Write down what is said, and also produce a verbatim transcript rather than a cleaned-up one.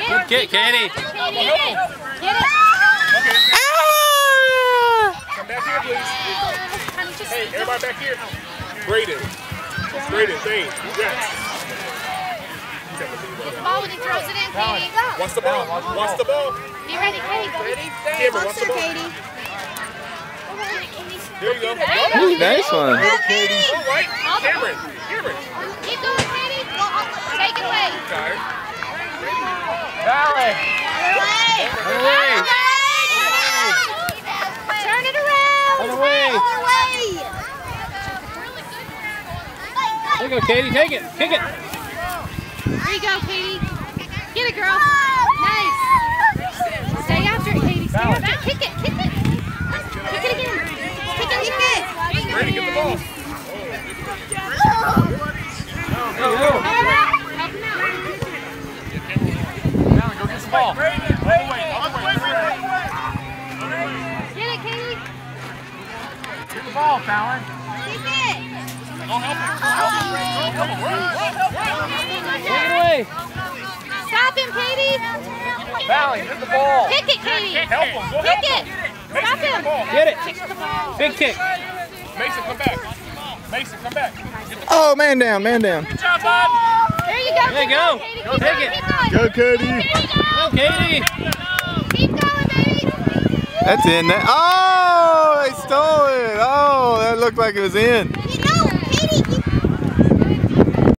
Good kick, Katie. Get it. Come back here, please. Hey, everybody back here. Braden. Braden, Dane. Yes. Get the ball when he throws it in, Katie. What's the ball? What's the ball? Be ready, Katie. Cameron, what's the ball? Katie. There you go. Ooh, nice one. All right. Cameron. Cameron. Keep going, Katie. Take it away. Tired. Valley. Turn it around. Other way. There you go, Katie. Take it. Kick it. There you go, Katie. Get it, girl. Nice. Stay after it, Katie. Stay after it. Kick it. Kick it. Kick it again. Kick it. Kick it. Ready, get the ball. Go, go. Help him out. Help him out. Now go get the ball. All the way. All the way. Get it, Katie. Get the ball, Fallon. Kick it. Go help him. Help him. Help him. Run. Take it away. Stop him, Katie. Valley, get the ball. Kick it, Katie. Help him. Go help Kick him. it. Stop him. Get it. Kick the ball. Big kick. Mason, come back. Mason, come back. Get the Oh, man down, man down. Good job, bud. There you go. There you Keep go. going, Katie. Go Keep take going, it. keep going. Go, Cody. There you go. Go, Katie. Keep going, baby. That's in there. Oh, they stole it. Oh, that looked like it was in.